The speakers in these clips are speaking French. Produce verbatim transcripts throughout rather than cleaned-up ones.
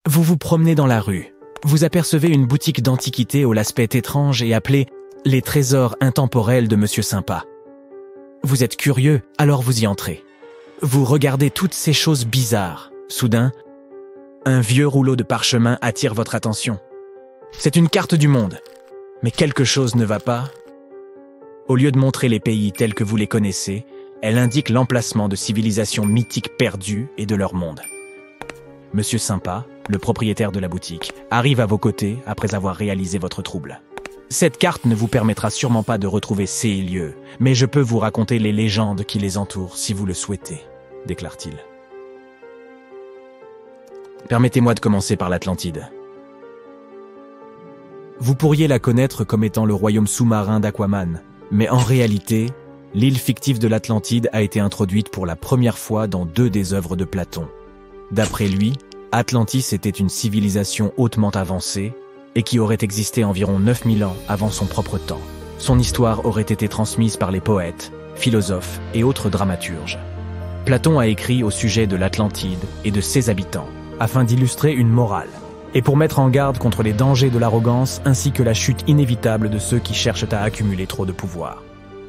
Vous vous promenez dans la rue. Vous apercevez une boutique d'antiquités au l'aspect étrange et appelée « Les trésors intemporels de Monsieur Sympa ». Vous êtes curieux, alors vous y entrez. Vous regardez toutes ces choses bizarres. Soudain, un vieux rouleau de parchemin attire votre attention. C'est une carte du monde. Mais quelque chose ne va pas. Au lieu de montrer les pays tels que vous les connaissez, elle indique l'emplacement de civilisations mythiques perdues et de leur monde. Monsieur Sympa, le propriétaire de la boutique, arrive à vos côtés après avoir réalisé votre trouble. Cette carte ne vous permettra sûrement pas de retrouver ces lieux, mais je peux vous raconter les légendes qui les entourent si vous le souhaitez, déclare-t-il. Permettez-moi de commencer par l'Atlantide. Vous pourriez la connaître comme étant le royaume sous-marin d'Aquaman, mais en réalité, l'île fictive de l'Atlantide a été introduite pour la première fois dans deux des œuvres de Platon. D'après lui, Atlantis était une civilisation hautement avancée et qui aurait existé environ neuf mille ans avant son propre temps. Son histoire aurait été transmise par les poètes, philosophes et autres dramaturges. Platon a écrit au sujet de l'Atlantide et de ses habitants, afin d'illustrer une morale, et pour mettre en garde contre les dangers de l'arrogance ainsi que la chute inévitable de ceux qui cherchent à accumuler trop de pouvoir.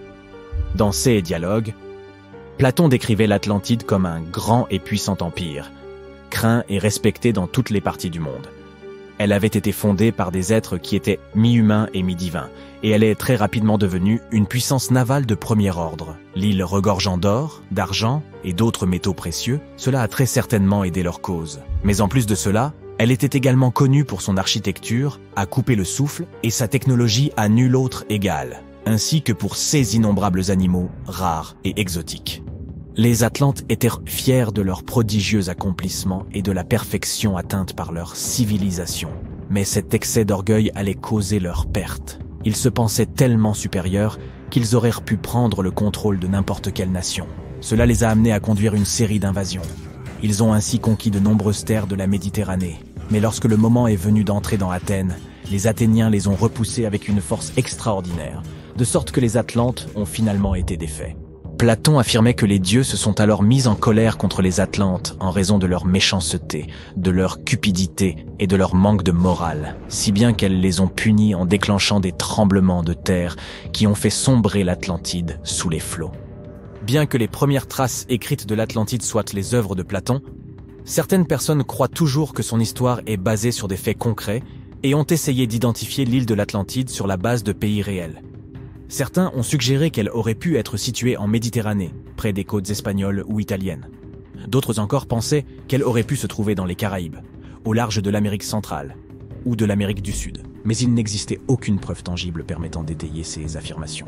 Dans ces dialogues, Platon décrivait l'Atlantide comme un grand et puissant empire, craint et respecté dans toutes les parties du monde. Elle avait été fondée par des êtres qui étaient mi-humains et mi-divins, et elle est très rapidement devenue une puissance navale de premier ordre. L'île regorgeant d'or, d'argent et d'autres métaux précieux, cela a très certainement aidé leur cause. Mais en plus de cela, elle était également connue pour son architecture, à couper le souffle, et sa technologie à nul autre égale, ainsi que pour ses innombrables animaux rares et exotiques. Les Atlantes étaient fiers de leurs prodigieux accomplissements et de la perfection atteinte par leur civilisation. Mais cet excès d'orgueil allait causer leur perte. Ils se pensaient tellement supérieurs qu'ils auraient pu prendre le contrôle de n'importe quelle nation. Cela les a amenés à conduire une série d'invasions. Ils ont ainsi conquis de nombreuses terres de la Méditerranée. Mais lorsque le moment est venu d'entrer dans Athènes, les Athéniens les ont repoussés avec une force extraordinaire, de sorte que les Atlantes ont finalement été défaits. Platon affirmait que les dieux se sont alors mis en colère contre les Atlantes en raison de leur méchanceté, de leur cupidité et de leur manque de morale, si bien qu'elles les ont punis en déclenchant des tremblements de terre qui ont fait sombrer l'Atlantide sous les flots. Bien que les premières traces écrites de l'Atlantide soient les œuvres de Platon, certaines personnes croient toujours que son histoire est basée sur des faits concrets et ont essayé d'identifier l'île de l'Atlantide sur la base de pays réels. Certains ont suggéré qu'elle aurait pu être située en Méditerranée, près des côtes espagnoles ou italiennes. D'autres encore pensaient qu'elle aurait pu se trouver dans les Caraïbes, au large de l'Amérique centrale ou de l'Amérique du Sud. Mais il n'existait aucune preuve tangible permettant d'étayer ces affirmations.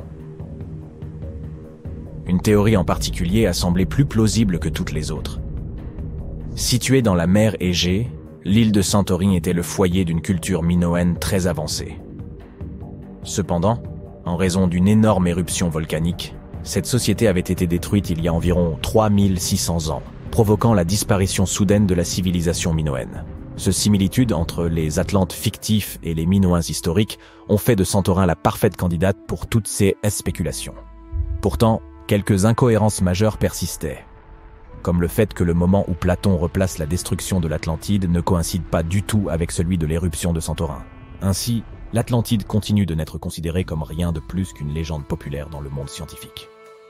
Une théorie en particulier a semblé plus plausible que toutes les autres. Située dans la mer Égée, l'île de Santorini était le foyer d'une culture minoenne très avancée. Cependant, en raison d'une énorme éruption volcanique, cette société avait été détruite il y a environ trois mille six cents ans, provoquant la disparition soudaine de la civilisation minoenne. Ce similitude entre les Atlantes fictifs et les Minoens historiques ont fait de Santorin la parfaite candidate pour toutes ces spéculations. Pourtant, quelques incohérences majeures persistaient, comme le fait que le moment où Platon replace la destruction de l'Atlantide ne coïncide pas du tout avec celui de l'éruption de Santorin. Ainsi, l'Atlantide continue de n'être considérée comme rien de plus qu'une légende populaire dans le monde scientifique.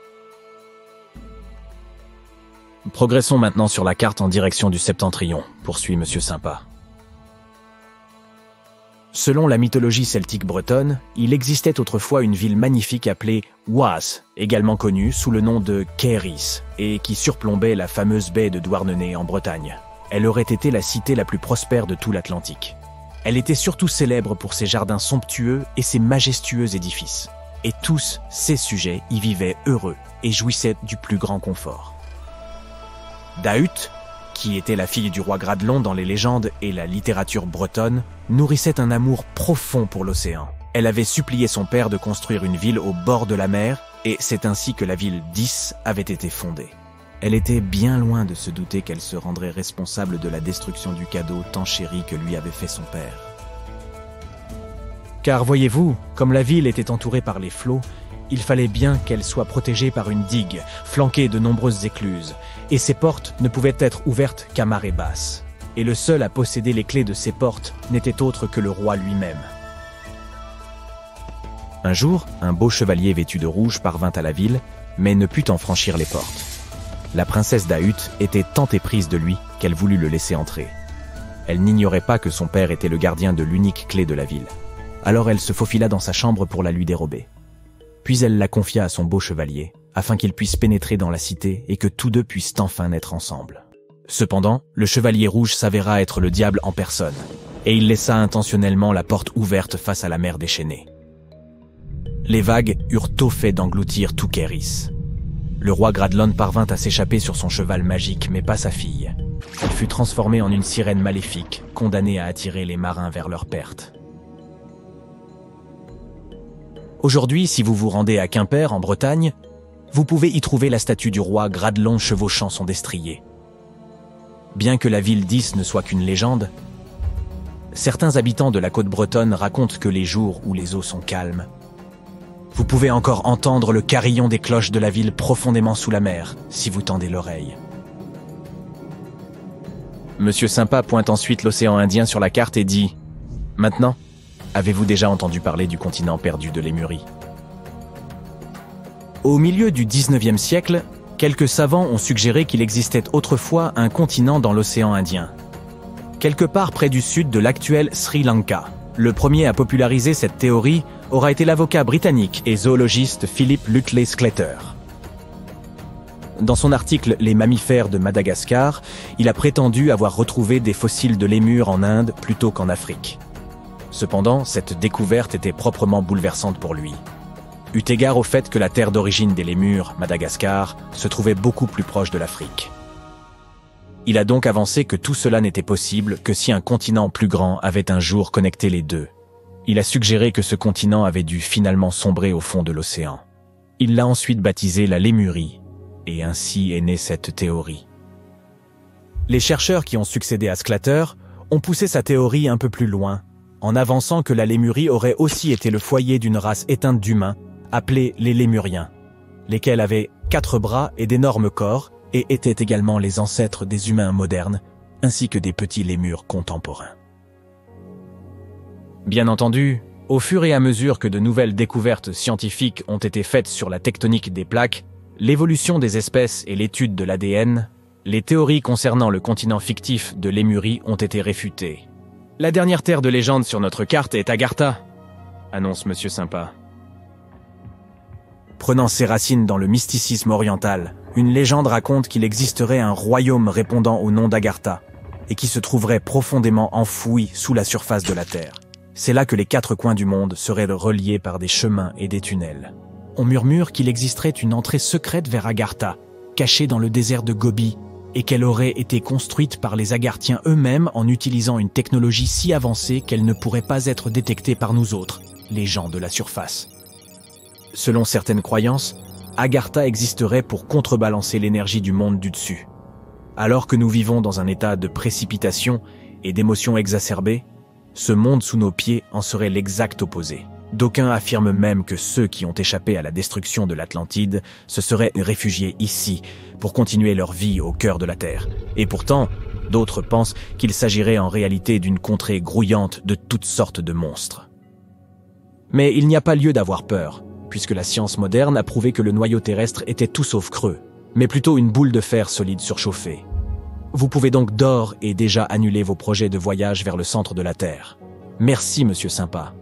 Progressons maintenant sur la carte en direction du Septentrion, poursuit Monsieur Sympa. Selon la mythologie celtique bretonne, il existait autrefois une ville magnifique appelée Oise, également connue sous le nom de Caerhys, et qui surplombait la fameuse baie de Douarnenez en Bretagne. Elle aurait été la cité la plus prospère de tout l'Atlantique. Elle était surtout célèbre pour ses jardins somptueux et ses majestueux édifices. Et tous ses sujets y vivaient heureux et jouissaient du plus grand confort. Dahut, qui était la fille du roi Gradelon dans les légendes et la littérature bretonne, nourrissait un amour profond pour l'océan. Elle avait supplié son père de construire une ville au bord de la mer, et c'est ainsi que la ville d'Ys avait été fondée. Elle était bien loin de se douter qu'elle se rendrait responsable de la destruction du cadeau tant chéri que lui avait fait son père. Car voyez-vous, comme la ville était entourée par les flots, il fallait bien qu'elle soit protégée par une digue, flanquée de nombreuses écluses, et ses portes ne pouvaient être ouvertes qu'à marée basse. et le seul à posséder les clés de ces portes n'était autre que le roi lui-même. Un jour, un beau chevalier vêtu de rouge parvint à la ville, mais ne put en franchir les portes. La princesse d'Ahut était tant éprise de lui qu'elle voulut le laisser entrer. Elle n'ignorait pas que son père était le gardien de l'unique clé de la ville. Alors elle se faufila dans sa chambre pour la lui dérober. Puis elle la confia à son beau chevalier, afin qu'il puisse pénétrer dans la cité et que tous deux puissent enfin naître ensemble. Cependant, le chevalier rouge s'avéra être le diable en personne, et il laissa intentionnellement la porte ouverte face à la mer déchaînée. Les vagues eurent tôt fait d'engloutir tout Kéris. Le roi Gradlon parvint à s'échapper sur son cheval magique, mais pas sa fille. Elle fut transformée en une sirène maléfique, condamnée à attirer les marins vers leur perte. Aujourd'hui, si vous vous rendez à Quimper, en Bretagne, vous pouvez y trouver la statue du roi Gradlon chevauchant son destrier. Bien que la ville d'Is ne soit qu'une légende, certains habitants de la côte bretonne racontent que les jours où les eaux sont calmes, vous pouvez encore entendre le carillon des cloches de la ville profondément sous la mer, si vous tendez l'oreille. Monsieur Sympa pointe ensuite l'océan Indien sur la carte et dit « Maintenant, avez-vous déjà entendu parler du continent perdu de Lémurie ?» Au milieu du dix-neuvième siècle, quelques savants ont suggéré qu'il existait autrefois un continent dans l'océan Indien, quelque part près du sud de l'actuel Sri Lanka. Le premier à populariser cette théorie aura été l'avocat britannique et zoologiste Philip Lutley Sclater. Dans son article « Les mammifères de Madagascar », il a prétendu avoir retrouvé des fossiles de lémurs en Inde plutôt qu'en Afrique. Cependant, cette découverte était proprement bouleversante pour lui, eu égard au fait que la terre d'origine des lémurs, Madagascar, se trouvait beaucoup plus proche de l'Afrique. Il a donc avancé que tout cela n'était possible que si un continent plus grand avait un jour connecté les deux. Il a suggéré que ce continent avait dû finalement sombrer au fond de l'océan. Il l'a ensuite baptisé la Lémurie, et ainsi est née cette théorie. Les chercheurs qui ont succédé à Sclater ont poussé sa théorie un peu plus loin, en avançant que la Lémurie aurait aussi été le foyer d'une race éteinte d'humains, appelés les Lémuriens, lesquels avaient quatre bras et d'énormes corps, et étaient également les ancêtres des humains modernes, ainsi que des petits lémurs contemporains. Bien entendu, au fur et à mesure que de nouvelles découvertes scientifiques ont été faites sur la tectonique des plaques, l'évolution des espèces et l'étude de l'A D N, les théories concernant le continent fictif de Lémurie ont été réfutées. La dernière terre de légende sur notre carte est Agartha, annonce Monsieur Sympa. Prenant ses racines dans le mysticisme oriental, une légende raconte qu'il existerait un royaume répondant au nom d'Agartha et qui se trouverait profondément enfoui sous la surface de la Terre. C'est là que les quatre coins du monde seraient reliés par des chemins et des tunnels. On murmure qu'il existerait une entrée secrète vers Agartha, cachée dans le désert de Gobi, et qu'elle aurait été construite par les Agarthiens eux-mêmes en utilisant une technologie si avancée qu'elle ne pourrait pas être détectée par nous autres, les gens de la surface. Selon certaines croyances, Agartha existerait pour contrebalancer l'énergie du monde du dessus. Alors que nous vivons dans un état de précipitation et d'émotions exacerbées, ce monde sous nos pieds en serait l'exact opposé. D'aucuns affirment même que ceux qui ont échappé à la destruction de l'Atlantide se seraient réfugiés ici pour continuer leur vie au cœur de la Terre. Et pourtant, d'autres pensent qu'il s'agirait en réalité d'une contrée grouillante de toutes sortes de monstres. Mais il n'y a pas lieu d'avoir peur, puisque la science moderne a prouvé que le noyau terrestre était tout sauf creux, mais plutôt une boule de fer solide surchauffée. Vous pouvez donc d'ores et déjà annuler vos projets de voyage vers le centre de la Terre. Merci, Monsieur Sympa.